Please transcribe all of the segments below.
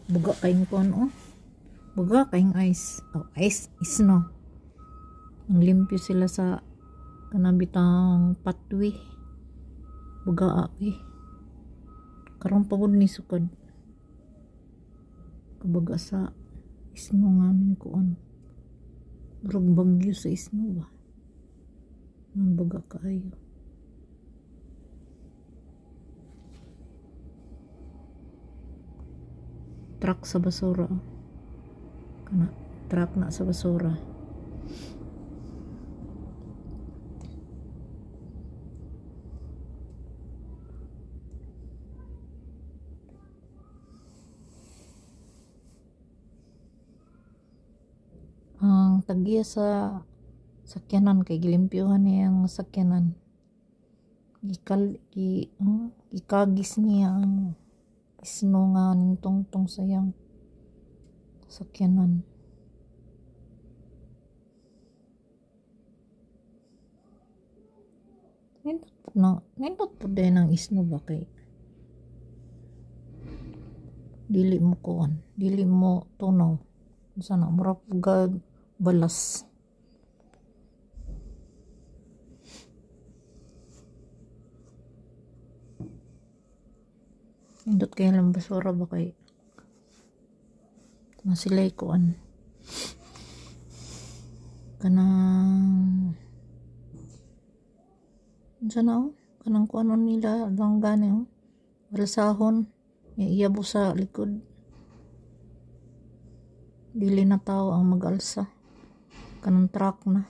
Buga kayong kuan oh. Buga kayong ice. Oh, ice is no. Ang limpyo sila sa kanabitang patwi. Buga eh. Karon pagod ni sukad. Kabaga sa isno nga ning kuan. Murag bagyo sa isno ba. Ang baga kaayo. Truck sa basura. Kana truck na sa basura. Ang tagya sa sakyanan kay gilimpyuhan niya ang sakyanan. Ikagis niya ang isno nga ning tungtong sayang sakyanan. Nindot po din ang isno ba kay dili mo kuan, dili mo tunaw. Sana murag balas. Indot kayo lang basura ba kay masilay kuan kanang sana kanang kuanon nila lang gani balsahon iyabo sa likod. Dili na tao ang mag-alsa kanang truck na.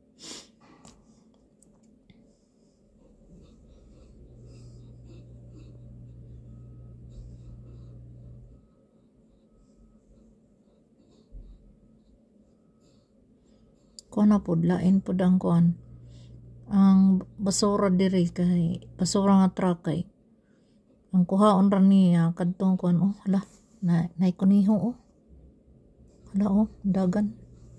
Kuan na pod lain pod ang kuan ang basura diri kay basura nga truck kay ang kuhaon ra niya kadtong kuan hala na kuniho hala dagan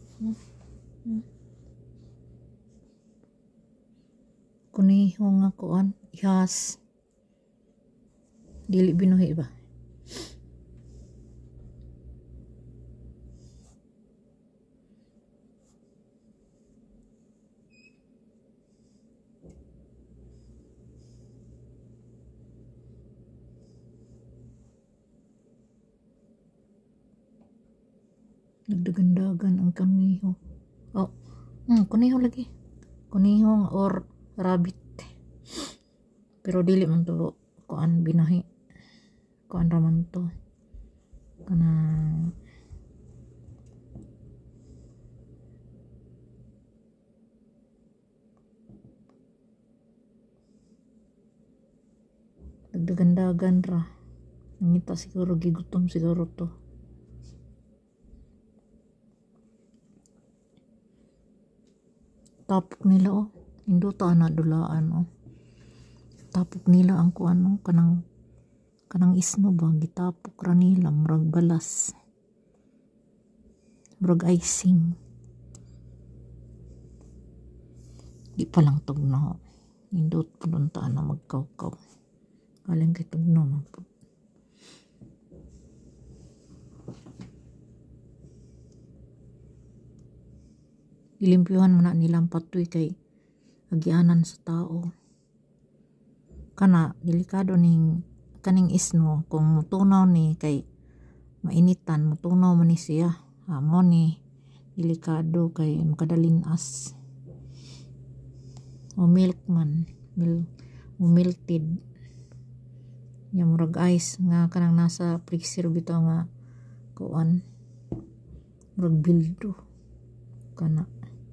kuniho nga kuan ihas dili binuhi ba. Nagdagandagan ang kuniho. Kuniho lagi. Kuniho or rabbit. Pero dili man to kuan binahi. Kuan raman to. Kana nagdagandagan ra. Nangita siguro gigutom siguro to. Tapok nila induta na dulaan tapok nila ang kuan kanang isno ba gitapok ra nila murag balas murag icing di pa lang tugnaw indot punta na magkawkaw kaling kay tugnaw man po. Ilimpyuhan mo na nilang patoy kay agyanan sa tao. Kana delikado ning kaning isno kung mutunaw ni kay mainitan mutunaw man ni siya. Amo ni delikado kay makadalinas. O milk man, milted. Ya murag ice nga kanang nasa freezer bitaw nga kuan. Murag bildo kana.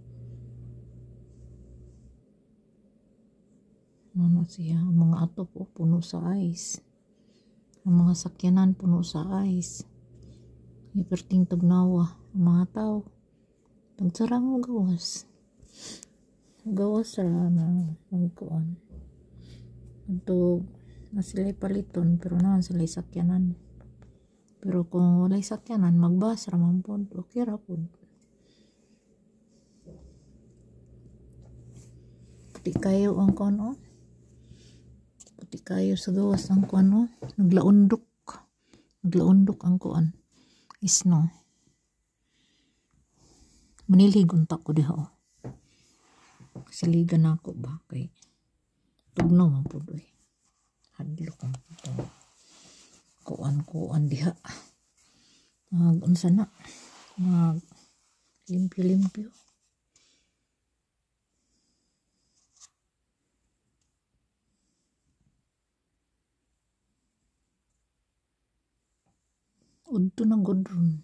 Ano siya, ang mga atop puno sa ice. Ang mga sakyanan puno sa ice. Iperting tagnawa ang mga tao. Tagsarang mo gawas. Gawas ra na magkuan. Ito na sila'y paliton pero naman sila'y sakyanan. Pero kung wala'y sakyanan magbas ra man pod. Okay ra pod. Puti kayo ang puti kayo sa gawas ang naglaundok naglaundok ang kuan isno. Manilhig unta ko diha oh. Siligan ako ba kay tugnaw man pud oy. Hadlok ang kuan diha. Unsa na? Limpyo-limpyo. Udto na godron.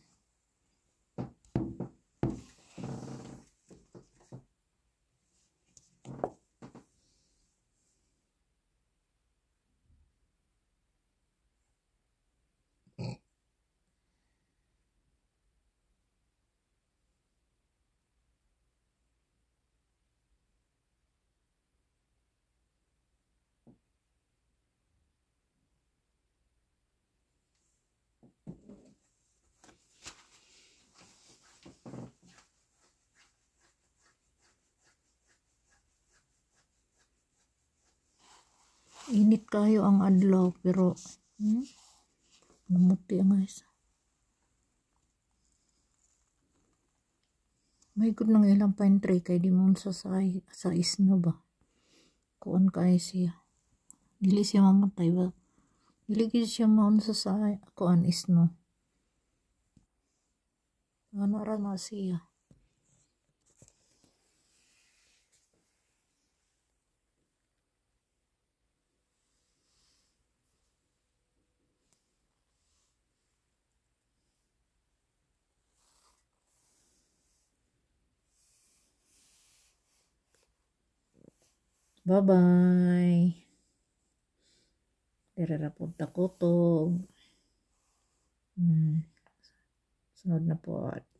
Init kayo ang adlaw pero namuti ang guys. May good nang ilang pine tree kay di mo sa isno ba. Kuan kay siya. Dili siya mamatay ba. Dili gid siya maunsa sa kuan isno. Ano ra na siya. Bye-bye. Dere po ta kutog. Sunod na po.